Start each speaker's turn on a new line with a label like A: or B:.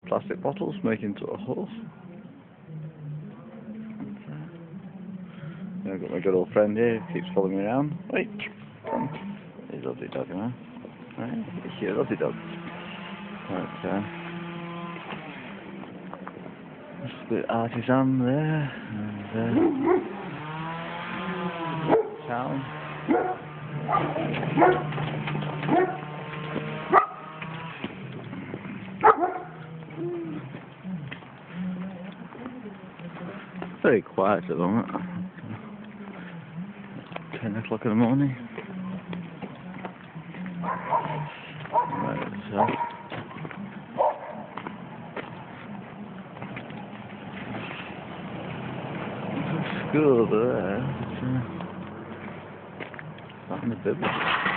A: plastic bottles making into a horse. I've got my good old friend here who keeps following me around. Wait, come. He's a lovely dog, man. Right, he's a lovely dog. Right, just the artisan there, and town. Very quiet at the moment. 10 o'clock in the morning. Right, so school over there. Not in the village.